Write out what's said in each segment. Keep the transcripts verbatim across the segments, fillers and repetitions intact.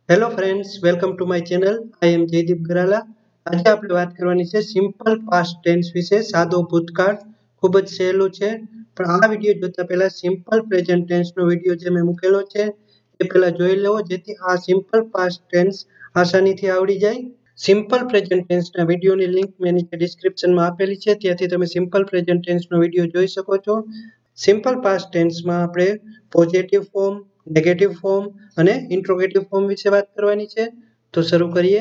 Hello friends, welcome to my channel. I am Jaydeep Garala. આજે આપણે વાત કરવાની છે સિમ્પલ પાસ્ટ ટેન્સ વિશે. સાદો ભૂતકાળ ખૂબ જ સહેલું છે, પણ આ વિડીયો જોતા પહેલા સિમ્પલ પ્રેઝન્ટ ટેન્સનો વિડીયો જે મેં મૂકેલો છે એ પહેલા જોઈ લેવો, જેથી આ સિમ્પલ પાસ્ટ ટેન્સ આસાનીથી આવડી જાય. સિમ્પલ પ્રેઝન્ટ ટેન્સના વિડીયોની લિંક મેં નીચે ડિસ્ક્રિપ્શનમાં આપેલી છે, ત્યાંથી તમે સિમ્પલ પ્રેઝન્ટ ટેન્સનો વિડીયો જોઈ શકો છો. સિમ્પલ પાસ્ટ ટેન્સમાં આપણે પોઝિટિવ ફોર્મ, નેગેટિવ ફોર્મ અને ઇન્ટ્રોગેટિવ ફોર્મ વિશે વાત કરવાની છે. તો શરૂ કરીએ.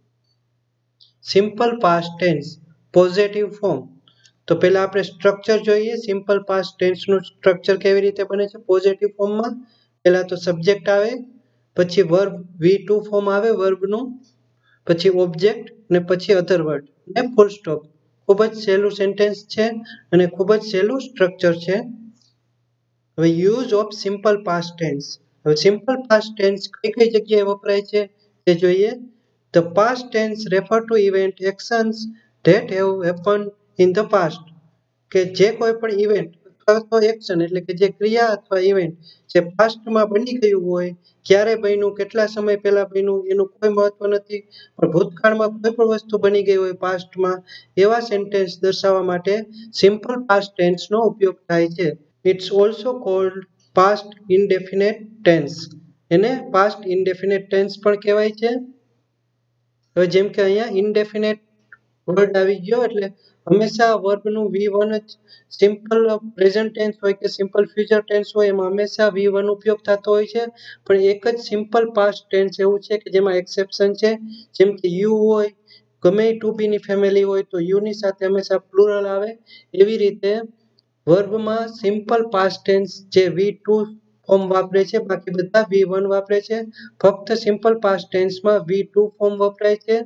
Simple past tense positive form. તો પહેલા આપણે સ્ટ્રક્ચર જોઈએ. સિમ્પલ પાસ્ટ ટેન્સનું સ્ટ્રક્ચર કેવી રીતે બને છે પોઝિટિવ ફોર્મમાં. પહેલા તો સબ્જેક્ટ આવે, પછી વર્બ વી ટુ ફોર્મ આવે વર્બનું, પછી ઓબ્જેક્ટ અને પછી અધર વર્ડ ને ફૂલ સ્ટોપ. ખૂબ જ સહેલું સેન્ટેન્સ છે અને ખૂબ જ સહેલું સ્ટ્રક્ચર છે. હવે use of simple past tense. હવે સિમ્પલ પાસ્ટ ટેન્સ કઈ કઈ જગ્યાએ વપરાય છે તે જોઈએ. The past tense refer to event actions that have happen in the past. કે જે કોઈ પણ ઇવેન્ટ અથવા તો એક્શન એટલે કે જે ક્રિયા અથવા ઇવેન્ટ જે પાસ્ટમાં બની ગયું હોય, ક્યારે બન્યું, કેટલા સમય પહેલા બન્યું એનું કોઈ મહત્વ નથી, પણ ભૂતકાળમાં કોઈ પણ વસ્તુ બની ગઈ હોય પાસ્ટમાં, એવા સેન્ટેન્સ દર્શાવવા માટે સિમ્પલ પાસ્ટ ટેન્સનો ઉપયોગ થાય છે. It's also called past indefinite tense. એને past indefinite tense પણ કહેવાય છે. હવે જેમ કે અહીંયા indefinite વર્ડ આવી ગયો એટલે હંમેશા વર્બનું વી વન જ સિમ્પલ પ્રેઝન્ટ ટેન્સ હોય કે સિમ્પલ ફ્યુચર ટેન્સ હોય એમાં હંમેશા વી વન ઉપયોગ થતો હોય છે, પણ એક જ સિમ્પલ પાસ્ટ ટેન્સ એવું છે કે જેમાં એક્સેપ્શન છે. જેમ કે યુ હોય, ગમે ટુ બીની ફેમિલી હોય તો યુની સાથે હંમેશા પ્લુરલ આવે. એવી રીતે વર્બમાં સિમ્પલ પાસ્ટ ટેન્સ જે વી ટુ ફોર્મ વાપરે છે, બાકી બધા વી વન વાપરે છે. ફક્ત સિમ્પલ પાસ્ટ ટેન્સમાં વી ટુ ફોર્મ વપરાય છે.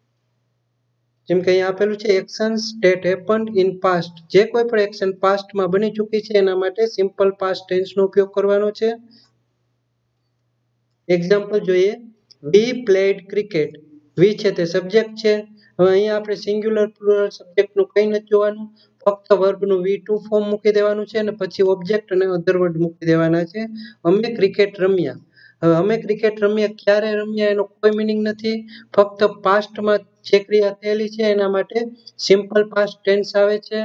જેમ કે અહીંયા આપેલું છે actions that happened in past. જે કોઈ પણ એક્શન પાસ્ટમાં બની ચૂકી છે એના માટે સિમ્પલ પાસ્ટ ટેન્સનો ઉપયોગ કરવાનો છે. એક્ઝામ્પલ જોઈએ. વી પ્લેડ ક્રિકેટ. વી છે તે સબ્જેક્ટ છે. હવે અહીંયા આપણે સિંગ્યુલર પ્લુરલ સબ્જેક્ટનું કંઈ નથી જોવાનું, ફક્ત વર્બનું વી ટુ ફોર્મ મૂકી દેવાનું છે અને પછી ઓબ્જેક્ટ અને અધર વર્ડ મૂકી દેવાના છે. અમે ક્રિકેટ રમ્યા. હવે અમે ક્રિકેટ રમ્યા ક્યારે રમ્યા એનો કોઈ મિનિંગ નથી, ફક્ત પાસ્ટમાં જે ક્રિયા થયેલી છે એના માટે સિમ્પલ પાસ્ટ ટેન્સ આવે છે.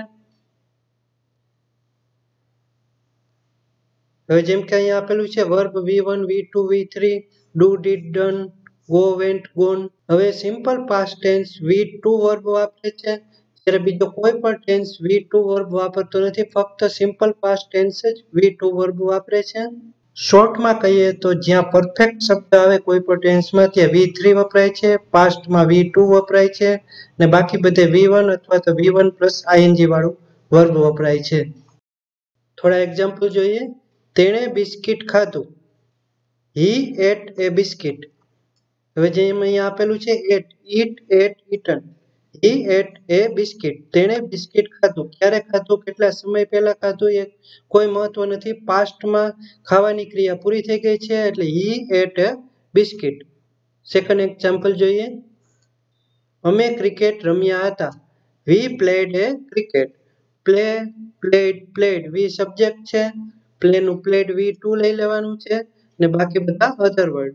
હવે જેમ કે અહીંયા આપેલું છે verb V one, V two, V three, do, did, done, go, went, gone. હવે simple past tense V two verb વાપરે છે, જ્યારે બીજો કોઈ પણ ટેન્સ વી ટુ વર્બ વાપરતો નથી, ફક્ત સિમ્પલ પાસ્ટ ટેન્સ જ વી ટુ વર્બ વાપરે છે. શોર્ટમાં કહીએ તો જ્યાં પરફેક્ટ શબ્દ આવે કોઈ પણ ટેન્સમાં ત્યાં વી થ્રી વપરાય છે, પાસ્ટમાં વી ટુ વપરાય છે ને બાકી બધે વી વન અથવા તો વી વન પ્લસ આઈએનજી વાળું વર્બ વપરાય છે. થોડા એક્ઝામ્પલ જોઈએ. તેણે બિસ્કિટ ખાધું. He ate a biscuit. હવે જેમ અહીંયા આપેલું છે ate, eat, ate, eaten. He ate a biscuit. તેણે બિસ્કિટ ખાધું. ક્યારે ખાધું, કેટલા સમય પહેલા ખાધું એ કોઈ મહત્વ નથી. પાસ્ટમાં ખાવાની ક્રિયા પૂરી થઈ ગઈ છે એટલે he ate a biscuit. Second example જોઈએ. અમે ક્રિકેટ રમ્યા હતા. We played a cricket. Play, played, played V subject છે, પ્લેનું પ્લેડ વી ટુ લઈ લેવાનું છે ને બાકી બધા અધર વર્ડ.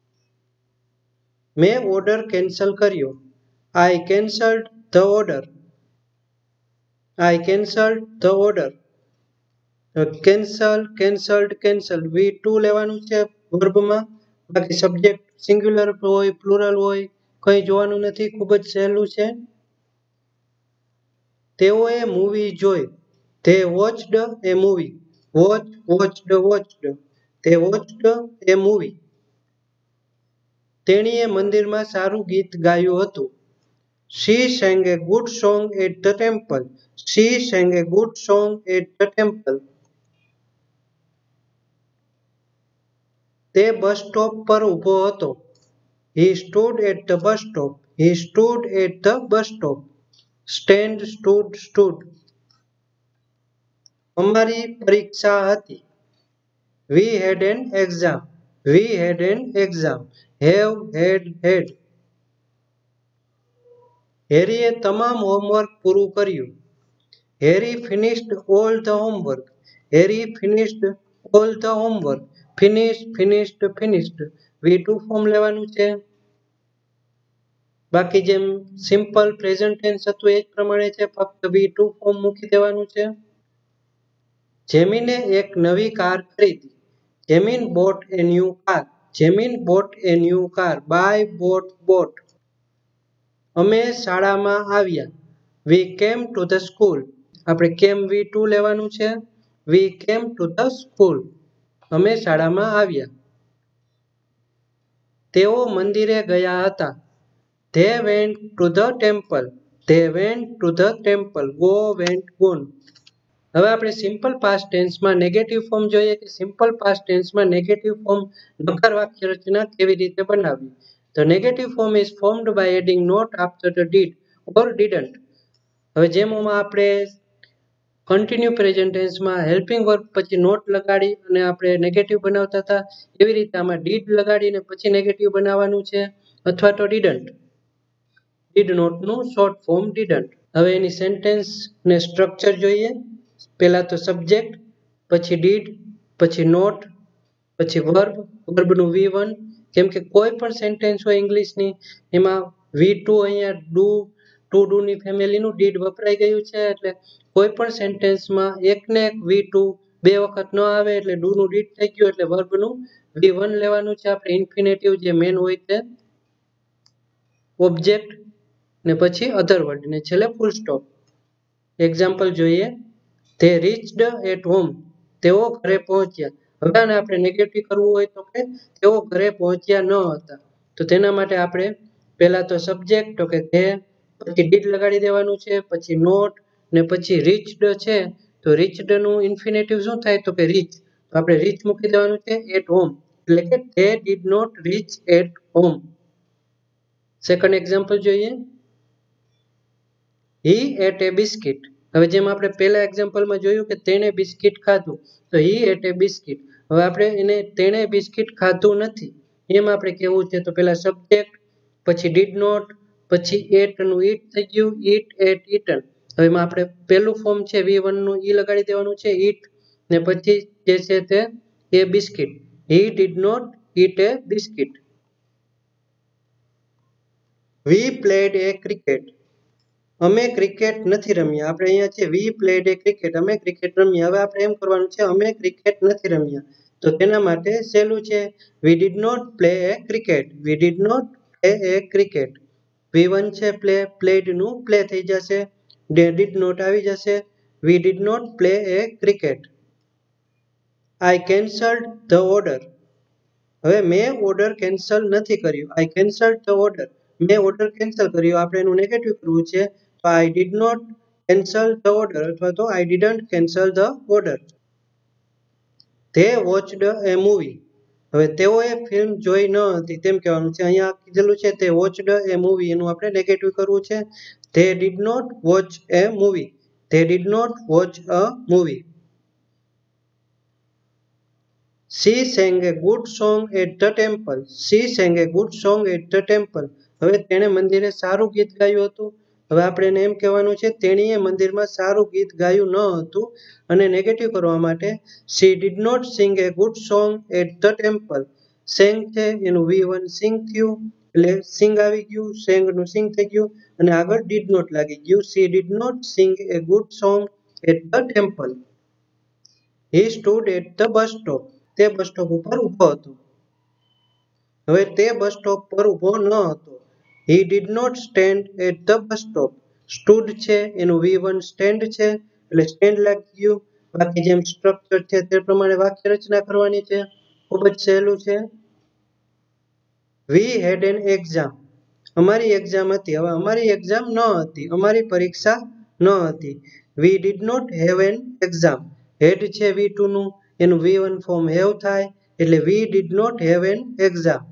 મેં ઓર્ડર કેન્સલ કર્યો. I cancelled the order. I cancelled the order. Cancel, cancelled, cancel V two લેવાનું છે વર્બમાં, બાકી સબ્જેક્ટ સિંગ્યુલર હોય, પ્લુરલ હોય કંઈ જોવાનું નથી. ખૂબ જ સહેલું છે. તેઓએ મૂવી જોઈ. They watched a movie. Watch, watched, watched. They watched a movie. તેણીએ મંદિરમાં સારું ગીત ગાયું હતું. શી sang a good song at the temple. She sang a good song at the temple. તે બસ સ્ટોપ પર ઊભો હતો. He stood at the bus stop. He stood at the bus stop. Stand, stood, stood. અમારી પરીક્ષા હતી. We had an exam. We had an exam. Have, had, had. હેરીએ તમામ homework પૂરું કર્યું. Harry finished all the homework. Harry finished all the homework. Finished, finished, finished. V two form લેવાનું છે। બાકી જેમ સિમ્પલ પ્રેઝન્ટ ટેન્સ હતું એ જ પ્રમાણે છે, ફક્ત વી ટુ ફોર્મ મૂકી દેવાનું છે। જેમીને એક નવી કાર ખરીદી। Jaimin bought a new car. Jaimin bought a new car. Buy bought bought. અમે શાળામાં આવ્યા। વી કેમ ટુ ધ સ્કૂલ। આપણે કેમ વી ટુ લેવાનું છે। વી કેમ ટુ ધ સ્કૂલ। અમે શાળામાં આવ્યા। તેઓ મંદિરે ગયા હતા। They went to the temple. They went to the temple. Go went gone. હવે આપણે સિમ્પલ પાસ્ટ ટેન્સમાં નેગેટિવ ફોર્મ જોઈએ કે સિમ્પલ પાસ્ટ ટેન્સમાં નેગેટિવ ફોર્મ નકાર વાક્ય રચના કેવી રીતે બનાવવી। The negative form is formed by adding not after the did or didn't। હવે જેમ આપણે કન્ટિન્યુ પ્રેઝન્ટ ટેન્સમાં હેલ્પિંગ વર્બ પછી નોટ લગાડી અને આપણે નેગેટિવ બનાવતા હતા, એવી રીતે આમાં ડીડ લગાડીને પછી નેગેટિવ બનાવવાનું છે, અથવા તો ડીડન્ટ। ડીડ નોટનું શોર્ટ ફોર્મ ડીડન્ટ। હવે એની સેન્ટેન્સ ને સ્ટ્રક્ચર જોઈએ। પહેલા તો સબ્જેક્ટ, પછી ડીડ, પછી નોટ, પછી વર્બ, વર્બનું વી વન, કેમ કે કોઈ પણ સેન્ટેન્સ હોય ઇંગ્લિશની એમાં વી ટુ અહીંયા ડુ ટુ ડુની ફેમિલીનું ડીડ વપરાઈ ગયું છે, એટલે કોઈ પણ સેન્ટેન્સમાં એકને એક વી ટુ બે વખત ન આવે એટલે ડુનું ડીડ થઈ ગયું એટલે વર્બનું વી વન લેવાનું છે આપણે। ઇન્ફિનેટિવ જે મેન હોય તે, ઓબ્જેક્ટ ને પછી અધર વર્ડ ને છેલ્લે ફૂલ સ્ટોપ। એક્ઝામ્પલ જોઈએ। They reached at home. તેઓ ઘરે પહોંચ્યા। હવે આને આપણે નેગેટિવ કરવું હોય તો કે તેઓ ઘરે પહોંચ્યા ન હતા, તો તેના માટે આપણે પહેલા તો સબ્જેક્ટ તો કે ધે, પછી ડીડ લગાડી દેવાનું છે, પછી નોટ ને પછી રીચડ છે, તો રીચડ નું ઇન્ફિનેટિવ શું થાય તો કે રીચ, તો આપણે રીચ મૂકી દેવાનું છે એટ હોમ, એટલે કે they did not reach at home. Second example જોઈએ। He ate a biscuit. હવે જેમ આપણે પહેલા એક્ઝામ્પલમાં જોયું કે તેણે બિસ્કિટ ખાધું, તો હી એટ એ બિસ્કિટ। હવે આપણે એને તેણે બિસ્કિટ ખાધું નથી એમ આપણે કેવું છે, તો પહેલા સબ્જેક્ટ, પછી ડીડ નોટ, પછી એટ નું ઈટ થઈ ગયું, ઈટ એટ ઈટન। હવે એમાં આપણે પહેલું ફોર્મ છે વી વન નું ઈ લગાડી દેવાનું છે ઈટ, ને પછી જે છે તે a biscuit. He did not eat a biscuit. We played a cricket. અમે ક્રિકેટ નથી રમ્યા। આપણે અહીંયા છે વી પ્લેડ એ ક્રિકેટ, અમે ક્રિકેટ રમ્યા। હવે આપણે એમ કરવાનું છે અમે ક્રિકેટ નથી રમ્યા, તો તેના માટે સહેલું છે we did not play a cricket. We did not play a cricket. V one છે પ્લે, પ્લેડ નું પ્લે થઈ જશે, ડીડ નોટ આવી જશે, we did not play a cricket. I cancelled the order. હવે મેં ઓર્ડર કેન્સલ નથી કર્યું, આઈ કેન્સલ્ડ ધ ઓર્ડર, મેં ઓર્ડર કેન્સલ કર્યો, આપણે એનું નેગેટિવ કરવું છે, તો I did not cancel the order અથવા તો I didn't cancel the order. They watched a movie. હવે તેઓએ ફિલ્મ જોઈ ન હતી તેમ કહેવાનું છે, અહીંયા કીધેલું છે તે વોચડ એ મૂવી, એનું આપણે નેગેટિવ કરવું છે, they did not watch a movie. They did not watch a movie. She sang a good song at the temple. She sang a good song at the temple. હવે તેણે મંદિરે સારું ગીત ગાયું હતું। હવે આપણે એને એમ કહેવાનું છે તેણીએ મંદિરમાં સારું ગીત ગાયું ન હતું, અને નેગેટિવ કરવા માટે she did not sing a good song at the temple। sang છે એનું વી વન sing થયું એટલે sing આવી ગયું, sang નું sing થઈ ગયું અને આગળ did not લાગી ગયું। she did not sing a good song at the temple। He stood at the bus stop. તે બસ સ્ટોપ ઉપર ઊભો હતો। હવે તે બસ સ્ટોપ પર ઊભો ન હતો। He did not stand at the bus stop। stood છે એનું વી વન stand છે એટલે stand લાગી ગયું। બાકી જેમ સ્ટ્રક્ચર છે તે પ્રમાણે વાક્ય રચના કરવાની છે, ખૂબ જ સહેલું છે। We had an exam। અમારી એક્ઝામ હતી। હવે અમારી એક્ઝામ ન હતી, અમારી પરીક્ષા ન હતી। We did not have an exam। had છે વી ટુ નું, એનું વી વન ફોર્મ have થાય એટલે we did not have an exam।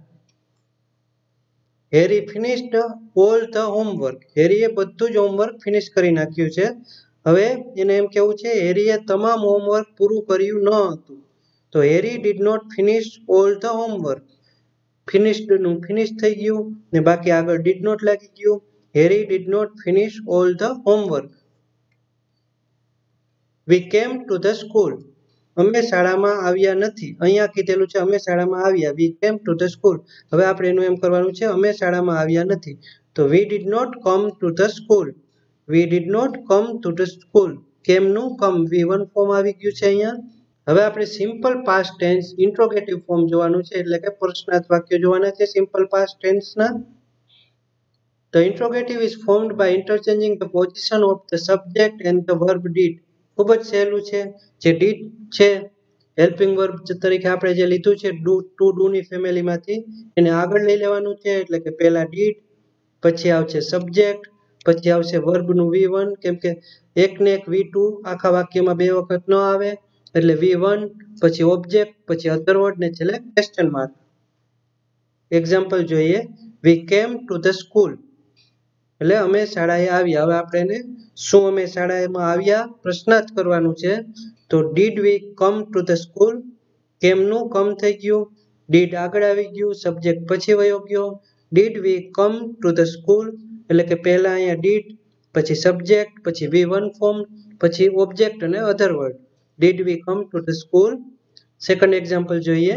Harry finished all the homework। હેરીએ બધું જ હોમવર્ક ફિનિશ કરી નાખ્યું છે। હવે એને એમ કેવું છે હેરીએ તમામ હોમવર્ક પૂરું કર્યું ન હતું, તો Harry did not finish all the homework। finished નું ફિનિશ થઈ ગયું ને બાકી આગળ did not લાગી ગયું। હેરી did not finish all the homework। We came to the school। અમે શાળામાં આવ્યા નથી. અહીંયા કીધેલું છે અમે શાળામાં આવ્યા. વી કેમ ટુ ધ સ્કૂલ. હવે આપણે એનું એમ કરવાનું છે અમે શાળામાં આવ્યા નથી. તો we did not come to the school. We did not come to the school. કેમનું કમ વી વન ફોર્મ આવી ગયું છે અહીંયા. હવે આપણે simple past tense interrogative form જોવાનું છે, એટલે કે પ્રશ્નાર્થ વાક્ય જોવાના છે સિમ્પલ પાસ્ટ ટેન્સના. The interrogative is formed by interchanging the position of the subject and the verb did. ખૂબ જ સહેલું છે. જે did છે હેલ્પિંગ વર્બ તરીકે આપણે જે લીધું છે ડુ ટુ ડુ ની ફેમિલીમાંથી, એને આગળ લઈ લેવાનું છે. એટલે કે પહેલા did, પછી આવશે સબ્જેક્ટ, પછી આવશે વર્બનું વી વન, કેમ કે એક ને એક વી ટુ આખા વાક્યમાં બે વખત ન આવે, એટલે વી વન, પછી ઓબ્જેક્ટ, પછી અધર વર્ડ ને છેલ્લે ક્વેશ્ચન માર્ક. એક્ઝામ્પલ જોઈએ. વી કેમ ટુ ધ સ્કૂલ એટલે અમે શાળાએ આવ્યા. હવે આપણે એને શું અમે શાળામાં આવ્યા પ્રશ્નાર્થ કરવાનું છે. તો did we come to the school. કેમનું કમ થઈ ગયું, ડીડ આગળ આવી ગયું, સબ્જેક્ટ પછી વયો ગયો. Did we come to the school એટલે કે પહેલા અહીંયા ડીડ, પછી સબ્જેક્ટ, પછી વી વન ફોર્મ, પછી ઓબ્જેક્ટ અને other word. Did we come to the school. Second example જોઈએ.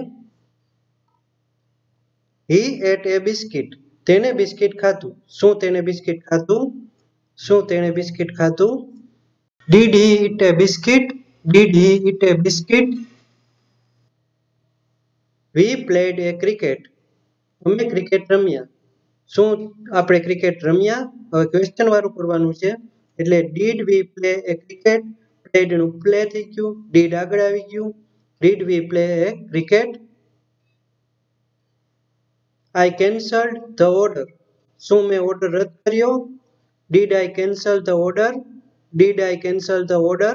He ate a biscuit. તેને બિસ્કિટ ખાધું. શું તેને બિસ્કિટ ખાધું, શું તેને બિસ્કિટ ખાધું. Did he eat a biscuit. Did he eat a biscuit. We played a cricket. અમે ક્રિકેટ રમ્યા. શું આપણે ક્રિકેટ રમ્યા. હવે ક્વેશ્ચન વાળું કરવાનું છે, એટલે did we play a cricket. Played નું પ્લે થઈ ગયું, ડીડ આગળ આવી ગયું. Did we play a cricket. I cancelled the order. શું મેં ઓર્ડર રદ કર્યો. Did I cancel the order. Did I cancel the order.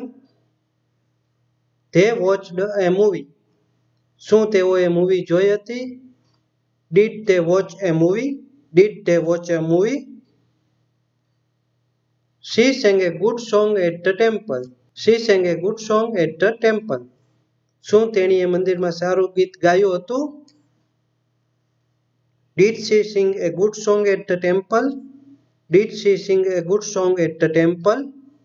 They watched a movie. શું તેઓએ મૂવી જોઈ હતી. Did they watch a movie. Did they watch a movie. She sang a good song at the temple. She sang a good song at the temple. શું તેણીએ મંદિરમાં સારું ગીત ગાયું હતું. Did she sing a good song at the temple? Did she sing a good song at the temple?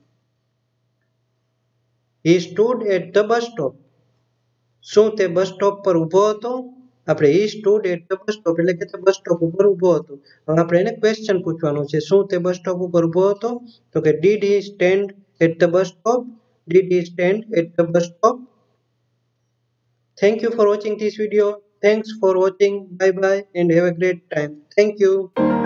He stood at the bus stop. શું તે bus stop પર ઊભો હતો. આપણે he stood at the bus stop એટલે કે તે bus stop ઉપર ઊભો હતો. હવે આપણે એને ક્વેશ્ચન પૂછવાનું છે, શું તે બસ સ્ટોપ ઉપર ઊભો હતો. તો કે did he stand at the bus stop. Did he stand at the bus stop? Thank you for watching this video. Thanks for watching. Bye bye and have a great time. Thank you.